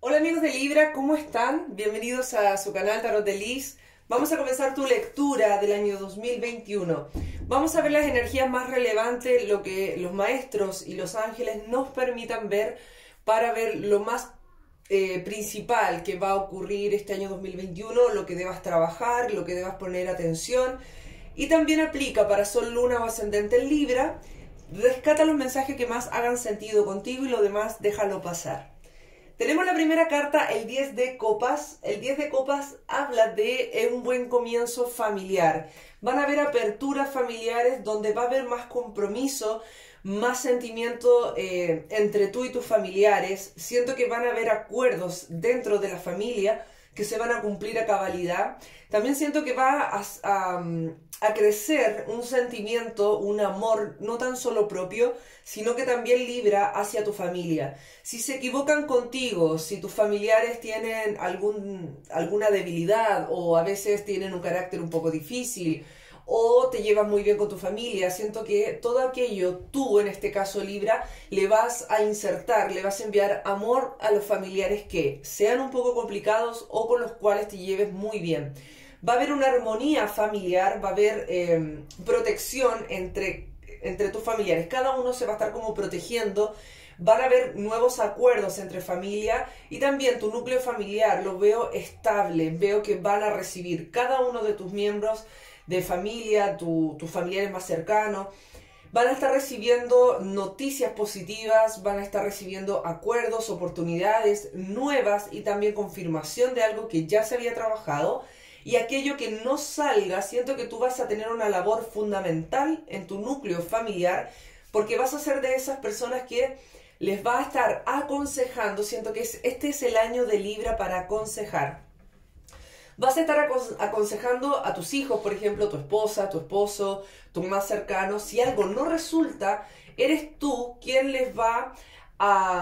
Hola amigos de Libra, ¿cómo están? Bienvenidos a su canal Tarot de Liz. Vamos a comenzar tu lectura del año 2021. Vamos a ver las energías más relevantes, lo que los maestros y los ángeles nos permitan ver para ver lo más principal que va a ocurrir este año 2021, lo que debas trabajar, lo que debas poner atención. Y también aplica para Sol, Luna o Ascendente en Libra. Rescata los mensajes que más hagan sentido contigo y lo demás déjalo pasar. Tenemos la primera carta, el 10 de copas. El 10 de copas habla de un buen comienzo familiar. Van a haber aperturas familiares donde va a haber más compromiso, más sentimiento entre tú y tus familiares. Siento que van a haber acuerdos dentro de la familia que se van a cumplir a cabalidad. También siento que va a crecer un sentimiento, un amor, no tan solo propio, sino que también Libra hacia tu familia. Si se equivocan contigo, si tus familiares tienen alguna debilidad o a veces tienen un carácter un poco difícil o te llevas muy bien con tu familia, siento que todo aquello, tú en este caso Libra, le vas a insertar, le vas a enviar amor a los familiares que sean un poco complicados o con los cuales te lleves muy bien. Va a haber una armonía familiar, va a haber protección entre tus familiares, cada uno se va a estar como protegiendo. Van a haber nuevos acuerdos entre familia y también tu núcleo familiar lo veo estable, veo que van a recibir cada uno de tus miembros de familia, tus familiares más cercanos, van a estar recibiendo noticias positivas, van a estar recibiendo acuerdos, oportunidades nuevas y también confirmación de algo que ya se había trabajado. Y aquello que no salga, siento que tú vas a tener una labor fundamental en tu núcleo familiar porque vas a ser de esas personas que les va a estar aconsejando. Siento que este es el año de Libra para aconsejar. Vas a estar aconsejando a tus hijos, por ejemplo, tu esposa, tu esposo, tu más cercano. Si algo no resulta, eres tú quien les va a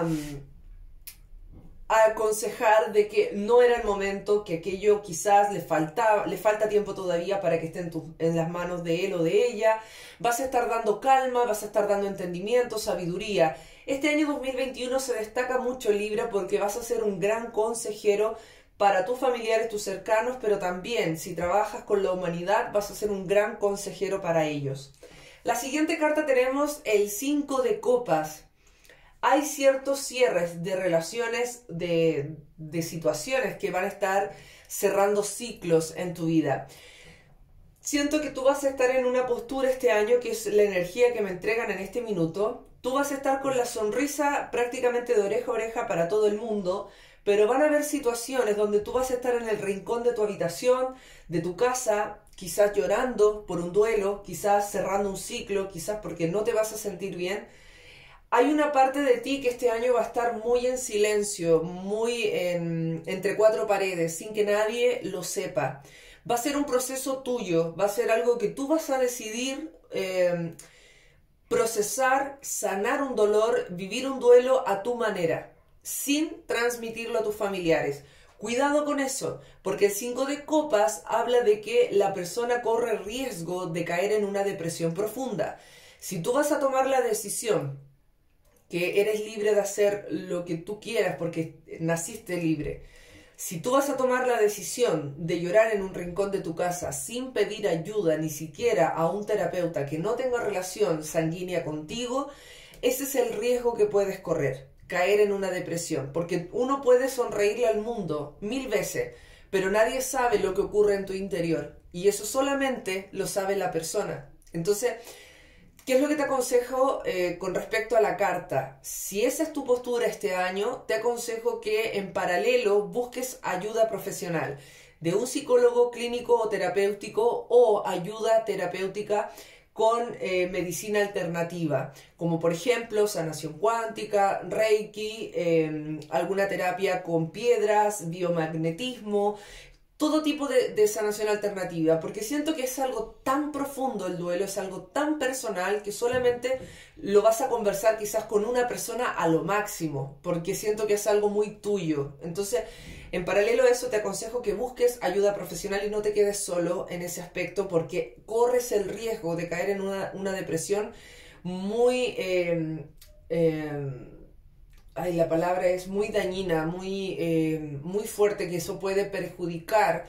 aconsejar de que no era el momento, que aquello quizás le falta tiempo todavía para que esté en las manos de él o de ella. Vas a estar dando calma, vas a estar dando entendimiento, sabiduría. Este año 2021 se destaca mucho Libra porque vas a ser un gran consejero para tus familiares, tus cercanos, pero también si trabajas con la humanidad vas a ser un gran consejero para ellos. La siguiente carta tenemos el 5 de copas. Hay ciertos cierres de relaciones, de situaciones que van a estar cerrando ciclos en tu vida. Siento que tú vas a estar en una postura este año, que es la energía que me entregan en este minuto. Tú vas a estar con la sonrisa prácticamente de oreja a oreja para todo el mundo, pero van a haber situaciones donde tú vas a estar en el rincón de tu habitación, de tu casa, quizás llorando por un duelo, quizás cerrando un ciclo, quizás porque no te vas a sentir bien. Hay una parte de ti que este año va a estar muy en silencio, muy entre cuatro paredes, sin que nadie lo sepa. Va a ser un proceso tuyo, va a ser algo que tú vas a decidir procesar, sanar un dolor, vivir un duelo a tu manera, sin transmitirlo a tus familiares. Cuidado con eso, porque el 5 de copas habla de que la persona corre riesgo de caer en una depresión profunda. Si tú vas a tomar la decisión que eres libre de hacer lo que tú quieras porque naciste libre, si tú vas a tomar la decisión de llorar en un rincón de tu casa sin pedir ayuda ni siquiera a un terapeuta que no tenga relación sanguínea contigo, ese es el riesgo que puedes correr, caer en una depresión, porque uno puede sonreírle al mundo 1000 veces, pero nadie sabe lo que ocurre en tu interior y eso solamente lo sabe la persona. Entonces, ¿qué es lo que te aconsejo con respecto a la carta? Si esa es tu postura este año, te aconsejo que en paralelo busques ayuda profesional de un psicólogo clínico o terapéutico o ayuda terapéutica con medicina alternativa, como por ejemplo sanación cuántica, reiki, alguna terapia con piedras, biomagnetismo, todo tipo de sanación alternativa, porque siento que es algo tan profundo el duelo, es algo tan personal que solamente lo vas a conversar quizás con una persona a lo máximo, porque siento que es algo muy tuyo. Entonces, en paralelo a eso te aconsejo que busques ayuda profesional y no te quedes solo en ese aspecto, porque corres el riesgo de caer en una depresión muy ay, la palabra es muy dañina, muy fuerte, que eso puede perjudicar,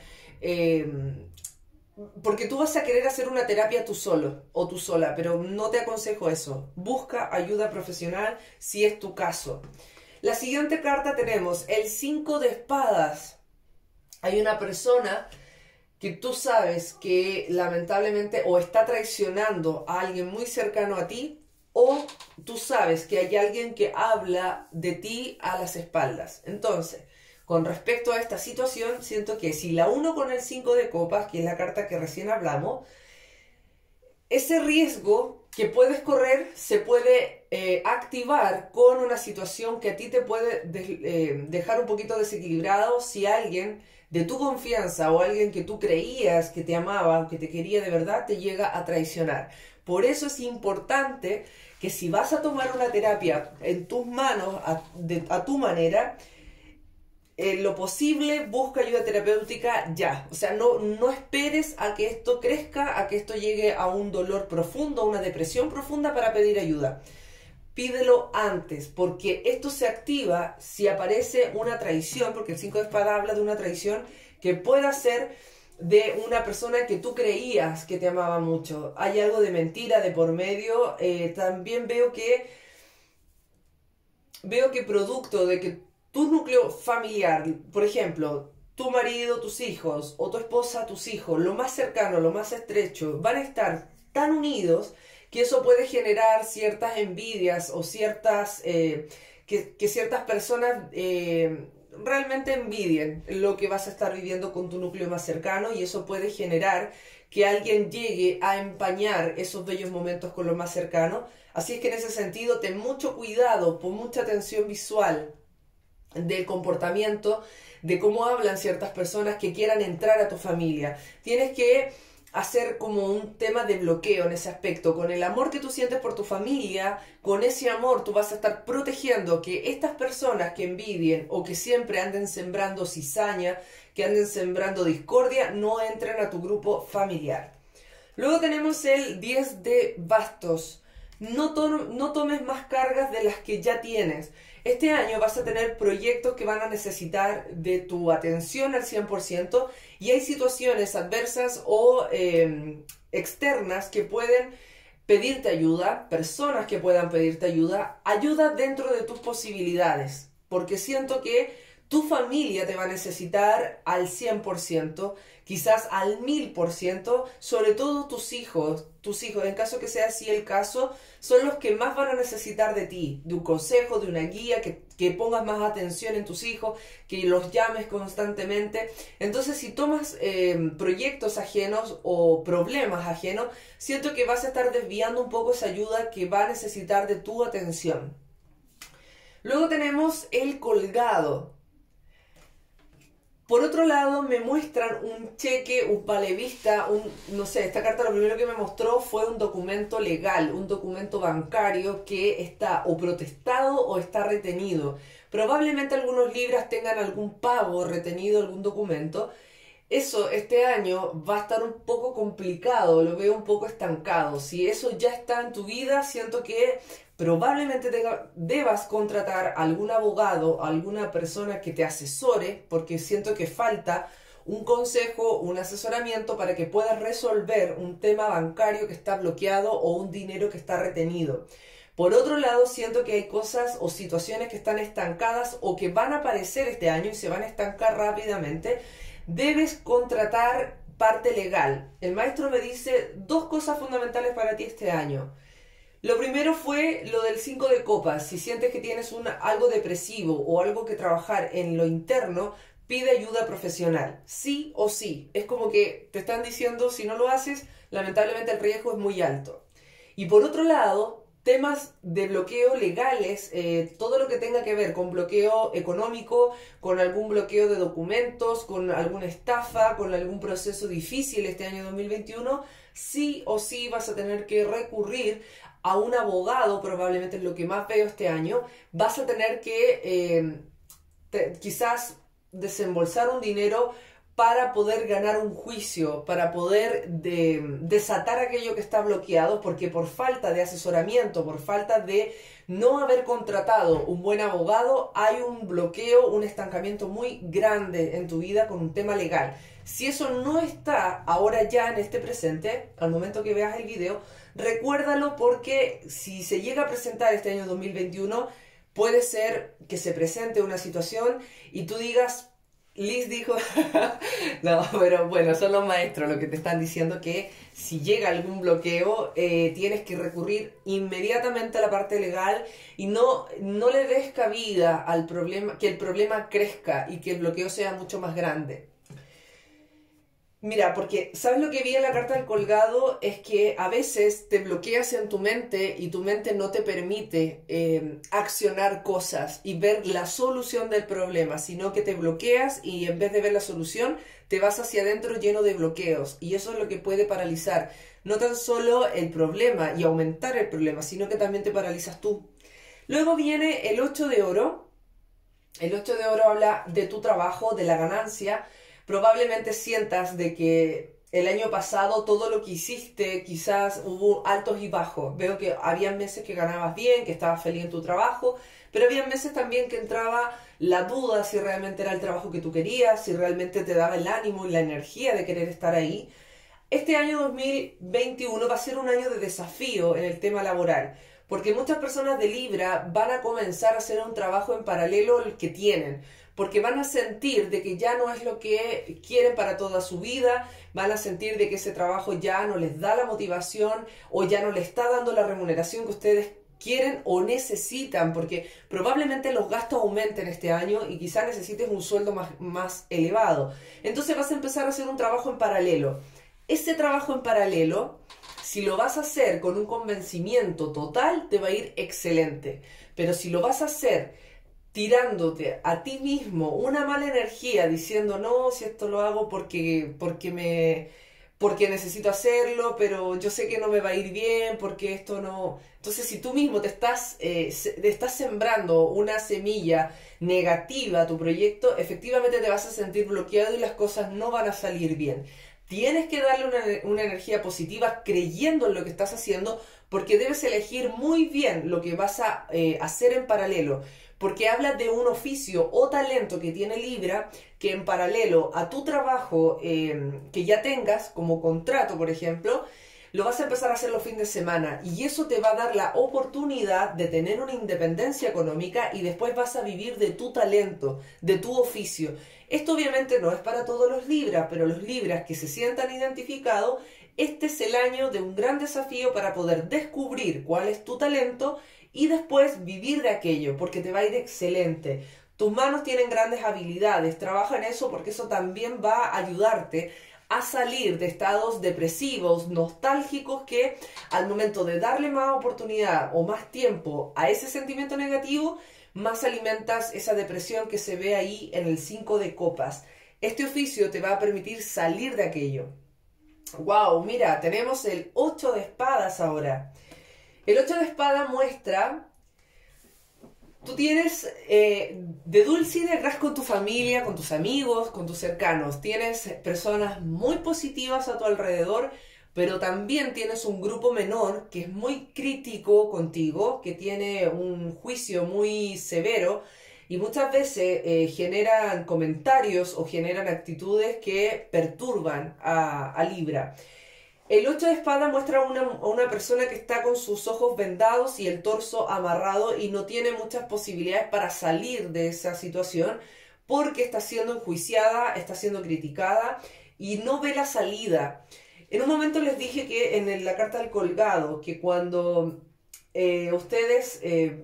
porque tú vas a querer hacer una terapia tú solo o tú sola, pero no te aconsejo eso. Busca ayuda profesional si es tu caso. La siguiente carta tenemos el 5 de espadas. Hay una persona que tú sabes que lamentablemente o está traicionando a alguien muy cercano a ti, o tú sabes que hay alguien que habla de ti a las espaldas. Entonces, con respecto a esta situación, siento que si la uno con el 5 de copas, que es la carta que recién hablamos, ese riesgo que puedes correr se puede activar con una situación que a ti te puede dejar un poquito desequilibrado si alguien de tu confianza o alguien que tú creías que te amaba o que te quería de verdad te llega a traicionar. Por eso es importante que si vas a tomar una terapia en tus manos, a tu manera, lo posible, busca ayuda terapéutica ya. O sea, no esperes a que esto crezca, a que esto llegue a un dolor profundo, a una depresión profunda para pedir ayuda. Pídelo antes, porque esto se activa si aparece una traición, porque el 5 de espada habla de una traición que pueda ser de una persona que tú creías que te amaba mucho. Hay algo de mentira de por medio. También veo que producto de que tu núcleo familiar, por ejemplo, tu marido, tus hijos, o tu esposa, tus hijos, lo más cercano, lo más estrecho, van a estar tan unidos que eso puede generar ciertas envidias o ciertas, que ciertas personas realmente envidien lo que vas a estar viviendo con tu núcleo más cercano, y eso puede generar que alguien llegue a empañar esos bellos momentos con lo más cercano. Así es que en ese sentido, ten mucho cuidado, pon mucha atención visual del comportamiento, de cómo hablan ciertas personas que quieran entrar a tu familia. Tienes que hacer como un tema de bloqueo en ese aspecto. Con el amor que tú sientes por tu familia, con ese amor tú vas a estar protegiendo que estas personas que envidien o que siempre anden sembrando cizaña, que anden sembrando discordia, no entren a tu grupo familiar. Luego tenemos el 10 de bastos. No tomes más cargas de las que ya tienes. Este año vas a tener proyectos que van a necesitar de tu atención al 100%, y hay situaciones adversas o externas que pueden pedirte ayuda, personas que puedan pedirte ayuda, ayuda dentro de tus posibilidades, porque siento que tu familia te va a necesitar al 100%, quizás al 1000%, sobre todo tus hijos, en caso que sea así el caso, son los que más van a necesitar de ti, de un consejo, de una guía, que pongas más atención en tus hijos, que los llames constantemente. Entonces, si tomas proyectos ajenos o problemas ajenos, siento que vas a estar desviando un poco esa ayuda que va a necesitar de tu atención. Luego tenemos el colgado. Por otro lado, me muestran un cheque, un vale-vista, no sé, esta carta lo primero que me mostró fue un documento legal, un documento bancario que está o protestado o está retenido. Probablemente algunos libras tengan algún pago retenido, algún documento. Eso este año va a estar un poco complicado, lo veo un poco estancado. Si eso ya está en tu vida, siento que probablemente debas contratar a algún abogado, a alguna persona que te asesore, porque siento que falta un consejo, un asesoramiento para que puedas resolver un tema bancario que está bloqueado o un dinero que está retenido. Por otro lado, siento que hay cosas o situaciones que están estancadas o que van a aparecer este año y se van a estancar rápidamente. Debes contratar parte legal. El maestro me dice 2 cosas fundamentales para ti este año. Lo primero fue lo del 5 de copas. Si sientes que tienes algo depresivo o algo que trabajar en lo interno, pide ayuda profesional. Sí o sí. Es como que te están diciendo, si no lo haces, lamentablemente el riesgo es muy alto. Y por otro lado, temas de bloqueo legales, todo lo que tenga que ver con bloqueo económico, con algún bloqueo de documentos, con alguna estafa, con algún proceso difícil este año 2021, sí o sí vas a tener que recurrir a un abogado, probablemente es lo que más veo este año. Vas a tener que quizás desembolsar un dinero para poder ganar un juicio, para poder desatar aquello que está bloqueado, porque por falta de asesoramiento, por falta de no haber contratado un buen abogado, hay un bloqueo, un estancamiento muy grande en tu vida con un tema legal. Si eso no está ahora ya en este presente, al momento que veas el video, recuérdalo, porque si se llega a presentar este año 2021, puede ser que se presente una situación y tú digas, Liz dijo, no, pero bueno, son los maestros los que te están diciendo que si llega algún bloqueo, tienes que recurrir inmediatamente a la parte legal y no le des cabida al problema, que el problema crezca y que el bloqueo sea mucho más grande. Mira, porque ¿sabes lo que vi en la carta del colgado? Es que a veces te bloqueas en tu mente y tu mente no te permite accionar cosas y ver la solución del problema, sino que te bloqueas y en vez de ver la solución, te vas hacia adentro lleno de bloqueos. Y eso es lo que puede paralizar no tan solo el problema y aumentar el problema, sino que también te paralizas tú. Luego viene el 8 de oro. El 8 de oro habla de tu trabajo, de la ganancia. Probablemente sientas de que el año pasado todo lo que hiciste, quizás hubo altos y bajos. Veo que había meses que ganabas bien, que estabas feliz en tu trabajo, pero había meses también que entraba la duda si realmente era el trabajo que tú querías, si realmente te daba el ánimo y la energía de querer estar ahí. Este año 2021 va a ser un año de desafío en el tema laboral, porque muchas personas de Libra van a comenzar a hacer un trabajo en paralelo al que tienen, porque van a sentir de que ya no es lo que quieren para toda su vida, van a sentir de que ese trabajo ya no les da la motivación o ya no les está dando la remuneración que ustedes quieren o necesitan, porque probablemente los gastos aumenten este año y quizás necesites un sueldo más elevado. Entonces vas a empezar a hacer un trabajo en paralelo. Ese trabajo en paralelo, si lo vas a hacer con un convencimiento total, te va a ir excelente. Pero si lo vas a hacer tirándote a ti mismo una mala energía, diciendo, no, si esto lo hago porque necesito hacerlo, pero yo sé que no me va a ir bien, porque esto no... Entonces, si tú mismo te estás sembrando una semilla negativa a tu proyecto, efectivamente te vas a sentir bloqueado y las cosas no van a salir bien. Tienes que darle una energía positiva creyendo en lo que estás haciendo, porque debes elegir muy bien lo que vas a hacer en paralelo, porque habla de un oficio o talento que tiene Libra, que en paralelo a tu trabajo que ya tengas, como contrato por ejemplo, lo vas a empezar a hacer los fines de semana, y eso te va a dar la oportunidad de tener una independencia económica y después vas a vivir de tu talento, de tu oficio. Esto obviamente no es para todos los Libras, pero los Libras que se sientan identificados, este es el año de un gran desafío para poder descubrir cuál es tu talento y después vivir de aquello, porque te va a ir excelente. Tus manos tienen grandes habilidades, trabaja en eso, porque eso también va a ayudarte a salir de estados depresivos, nostálgicos, que al momento de darle más oportunidad o más tiempo a ese sentimiento negativo, más alimentas esa depresión que se ve ahí en el 5 de copas. Este oficio te va a permitir salir de aquello. ¡Wow! Mira, tenemos el 8 de espadas ahora. El 8 de espadas muestra... Tú tienes de dulce y de gras con tu familia, con tus amigos, con tus cercanos. Tienes personas muy positivas a tu alrededor, pero también tienes un grupo menor que es muy crítico contigo, que tiene un juicio muy severo y muchas veces generan comentarios o generan actitudes que perturban a Libra. El 8 de espada muestra a una persona que está con sus ojos vendados y el torso amarrado y no tiene muchas posibilidades para salir de esa situación, porque está siendo enjuiciada, está siendo criticada y no ve la salida. En un momento les dije que en la carta del colgado, que cuando ustedes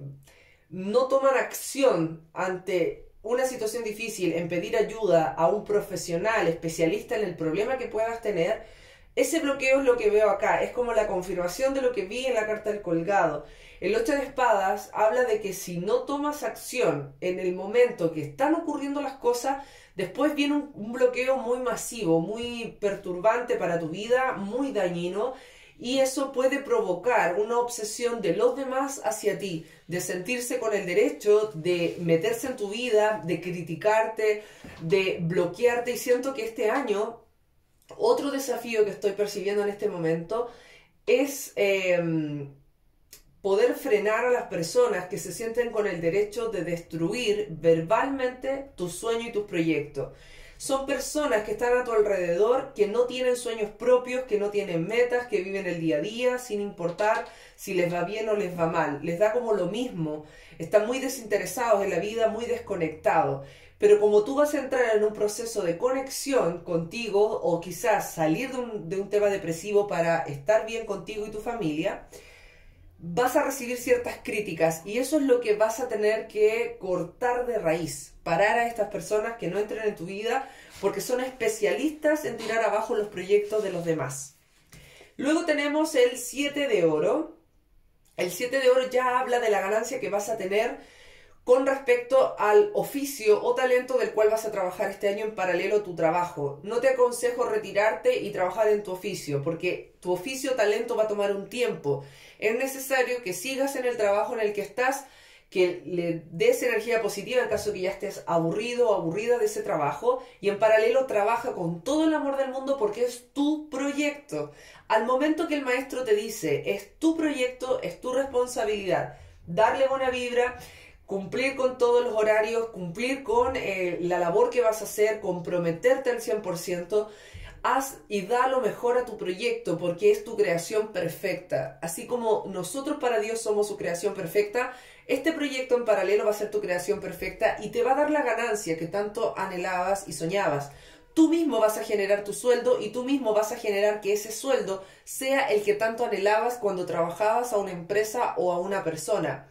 no toman acción ante una situación difícil en pedir ayuda a un profesional especialista en el problema que puedas tener, ese bloqueo es lo que veo acá, es como la confirmación de lo que vi en la carta del colgado. El 8 de espadas habla de que si no tomas acción en el momento que están ocurriendo las cosas, después viene un bloqueo muy masivo, muy perturbante para tu vida, muy dañino, y eso puede provocar una obsesión de los demás hacia ti, de sentirse con el derecho de meterse en tu vida, de criticarte, de bloquearte. Y siento que este año, otro desafío que estoy percibiendo en este momento es poder frenar a las personas que se sienten con el derecho de destruir verbalmente tus sueños y tus proyectos. Son personas que están a tu alrededor, que no tienen sueños propios, que no tienen metas, que viven el día a día sin importar si les va bien o les va mal. Les da como lo mismo. Están muy desinteresados en la vida, muy desconectados. Pero como tú vas a entrar en un proceso de conexión contigo o quizás salir de un tema depresivo para estar bien contigo y tu familia, vas a recibir ciertas críticas y eso es lo que vas a tener que cortar de raíz, parar a estas personas que no entren en tu vida porque son especialistas en tirar abajo los proyectos de los demás. Luego tenemos el 7 de oro. El 7 de oro ya habla de la ganancia que vas a tener con respecto al oficio o talento del cual vas a trabajar este año en paralelo a tu trabajo. No te aconsejo retirarte y trabajar en tu oficio, porque tu oficio o talento va a tomar un tiempo. Es necesario que sigas en el trabajo en el que estás, que le des energía positiva en caso que ya estés aburrido o aburrida de ese trabajo, y en paralelo trabaja con todo el amor del mundo porque es tu proyecto. Al momento que el maestro te dice, es tu proyecto, es tu responsabilidad, darle buena vibra, cumplir con todos los horarios, cumplir con la labor que vas a hacer, comprometerte al 100%, haz y da lo mejor a tu proyecto porque es tu creación perfecta. Así como nosotros para Dios somos su creación perfecta, este proyecto en paralelo va a ser tu creación perfecta y te va a dar la ganancia que tanto anhelabas y soñabas. Tú mismo vas a generar tu sueldo y tú mismo vas a generar que ese sueldo sea el que tanto anhelabas cuando trabajabas a una empresa o a una persona.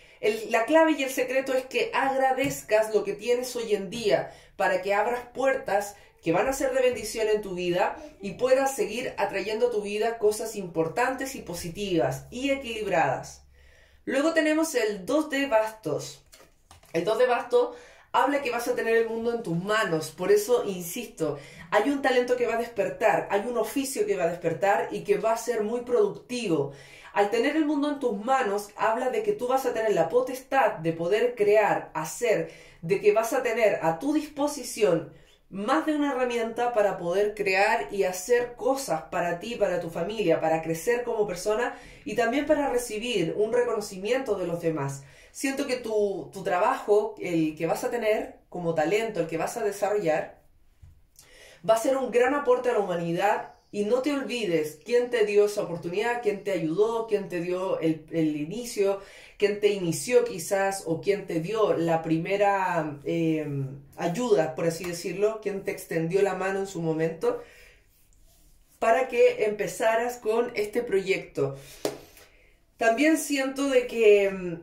La clave y el secreto es que agradezcas lo que tienes hoy en día para que abras puertas que van a ser de bendición en tu vida y puedas seguir atrayendo a tu vida cosas importantes y positivas y equilibradas. Luego tenemos el 2 de bastos. El 2 de bastos habla que vas a tener el mundo en tus manos. Por eso, insisto, hay un talento que va a despertar, hay un oficio que va a despertar y que va a ser muy productivo. Al tener el mundo en tus manos, habla de que tú vas a tener la potestad de poder crear, hacer, de que vas a tener a tu disposición más de una herramienta para poder crear y hacer cosas para ti, para tu familia, para crecer como persona y también para recibir un reconocimiento de los demás. Siento que tu trabajo, el que vas a tener como talento, el que vas a desarrollar, va a ser un gran aporte a la humanidad. Y no te olvides quién te dio esa oportunidad, quién te ayudó, quién te dio el inicio, quién te inició quizás, o quién te dio la primera ayuda, por así decirlo, quién te extendió la mano en su momento para que empezaras con este proyecto. También siento de que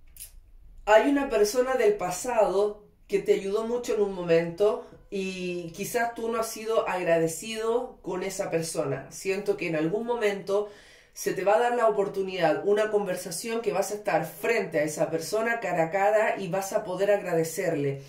hay una persona del pasado que te ayudó mucho en un momento y quizás tú no has sido agradecido con esa persona. Siento que en algún momento se te va a dar la oportunidad, una conversación que vas a estar frente a esa persona cara a cara y vas a poder agradecerle.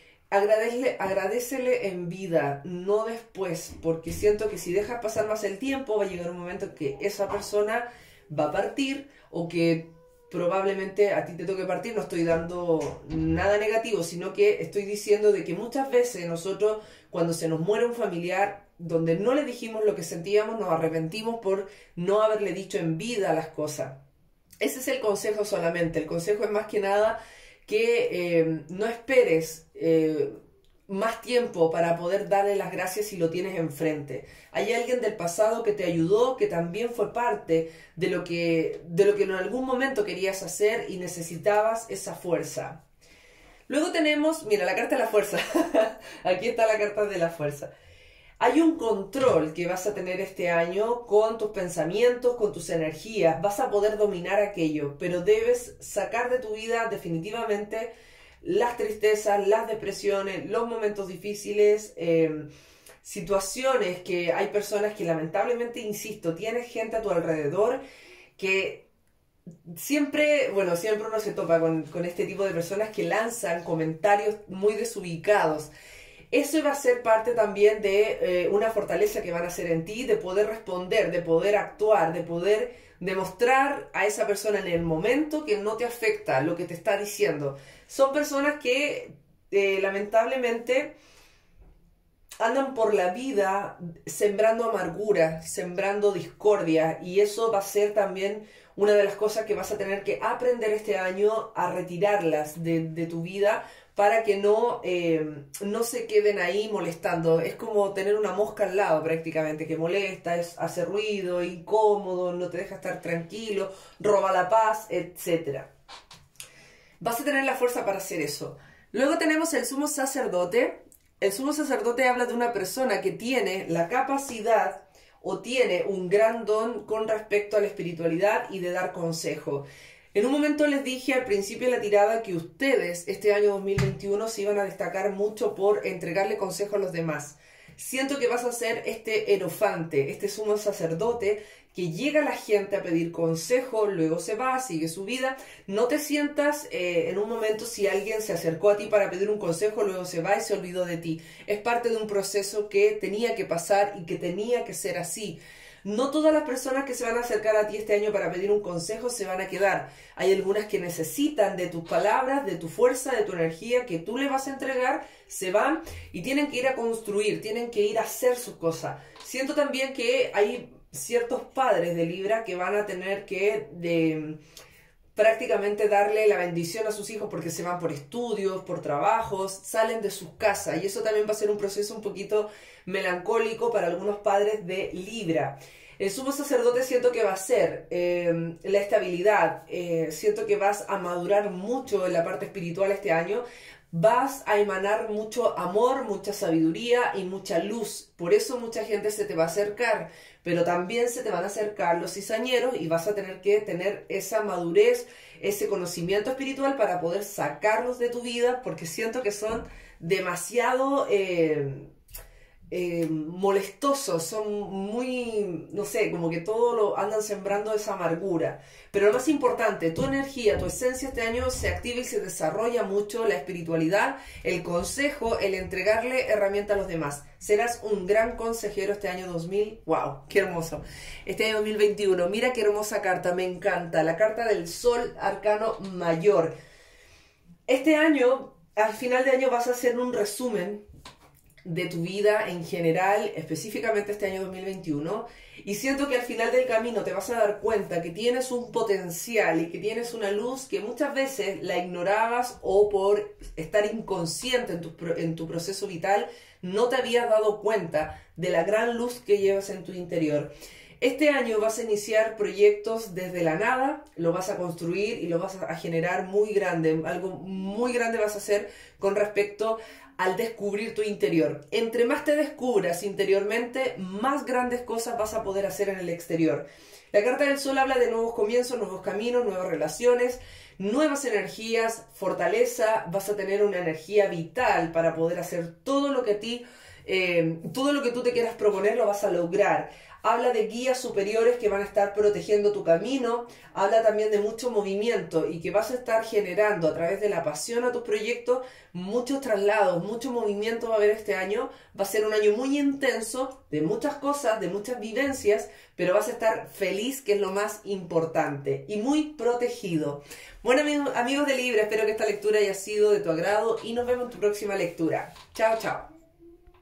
Agradécele en vida, no después, porque siento que si dejas pasar más el tiempo va a llegar un momento que esa persona va a partir o que probablemente a ti te toque partir. No estoy dando nada negativo, sino que estoy diciendo de que muchas veces nosotros cuando se nos muere un familiar donde no le dijimos lo que sentíamos, nos arrepentimos por no haberle dicho en vida las cosas. Ese es el consejo solamente. El consejo es más que nada que no esperes más tiempo para poder darle las gracias si lo tienes enfrente. Hay alguien del pasado que te ayudó, que también fue parte de lo que en algún momento querías hacer y necesitabas esa fuerza. Luego tenemos, mira, la carta de la fuerza. Aquí está la carta de la fuerza. Hay un control que vas a tener este año con tus pensamientos, con tus energías. Vas a poder dominar aquello, pero debes sacar de tu vida definitivamente las tristezas, las depresiones, los momentos difíciles, situaciones que hay personas que lamentablemente, insisto, tienes gente a tu alrededor que siempre uno se topa con este tipo de personas que lanzan comentarios muy desubicados. Eso va a ser parte también de una fortaleza que van a hacer en ti, de poder responder, de poder actuar, de poder demostrar a esa persona en el momento que no te afecta lo que te está diciendo. Son personas que lamentablemente andan por la vida sembrando amargura, sembrando discordia, y eso va a ser también una de las cosas que vas a tener que aprender este año a retirarlas de tu vida para que no se queden ahí molestando. Es como tener una mosca al lado prácticamente, que molesta, hace ruido, incómodo, no te deja estar tranquilo, roba la paz, etc. Vas a tener la fuerza para hacer eso. Luego tenemos el sumo sacerdote. El sumo sacerdote habla de una persona que tiene la capacidad o tiene un gran don con respecto a la espiritualidad y de dar consejo. En un momento les dije al principio de la tirada que ustedes este año 2021 se iban a destacar mucho por entregarle consejo a los demás. Siento que vas a ser este hierofante, este sumo sacerdote que llega a la gente a pedir consejo, luego se va, sigue su vida. No te sientas en un momento si alguien se acercó a ti para pedir un consejo, luego se va y se olvidó de ti. Es parte de un proceso que tenía que pasar y que tenía que ser así. No todas las personas que se van a acercar a ti este año para pedir un consejo se van a quedar. Hay algunas que necesitan de tus palabras, de tu fuerza, de tu energía que tú les vas a entregar, se van y tienen que ir a construir, tienen que ir a hacer sus cosas. Siento también que hay ciertos padres de Libra que van a tener que prácticamente darle la bendición a sus hijos porque se van por estudios, por trabajos, salen de sus casas, y eso también va a ser un proceso un poquito melancólico para algunos padres de Libra. El sumo sacerdote siento que va a ser la estabilidad, siento que vas a madurar mucho en la parte espiritual este año, vas a emanar mucho amor, mucha sabiduría y mucha luz. Por eso mucha gente se te va a acercar, pero también se te van a acercar los cizañeros y vas a tener que tener esa madurez, ese conocimiento espiritual para poder sacarlos de tu vida, porque siento que son demasiado molestosos, son muy, no sé, como que todo lo andan sembrando esa amargura. Pero lo más importante, tu energía, tu esencia este año se activa y se desarrolla mucho la espiritualidad, el consejo, el entregarle herramientas a los demás. Serás un gran consejero este año 2000. ¡Wow! ¡Qué hermoso! Este año 2021. Mira qué hermosa carta, me encanta. La carta del Sol Arcano Mayor. Este año, al final de año, vas a hacer un resumen de tu vida en general, específicamente este año 2021, y siento que al final del camino te vas a dar cuenta que tienes un potencial y que tienes una luz que muchas veces la ignorabas o por estar inconsciente en tu proceso vital no te habías dado cuenta de la gran luz que llevas en tu interior. Este año vas a iniciar proyectos desde la nada, lo vas a construir y lo vas a generar muy grande, algo muy grande vas a hacer con respecto al descubrir tu interior. Entre más te descubras interiormente, más grandes cosas vas a poder hacer en el exterior. La carta del Sol habla de nuevos comienzos, nuevos caminos, nuevas relaciones, nuevas energías, fortaleza. Vas a tener una energía vital para poder hacer todo lo que todo lo que tú te quieras proponer lo vas a lograr. Habla de guías superiores que van a estar protegiendo tu camino, habla también de mucho movimiento y que vas a estar generando a través de la pasión a tus proyectos muchos traslados, mucho movimiento va a haber este año. Va a ser un año muy intenso, de muchas cosas, de muchas vivencias, pero vas a estar feliz, que es lo más importante, y muy protegido. Bueno, amigos de Libra, espero que esta lectura haya sido de tu agrado y nos vemos en tu próxima lectura. Chao, chao.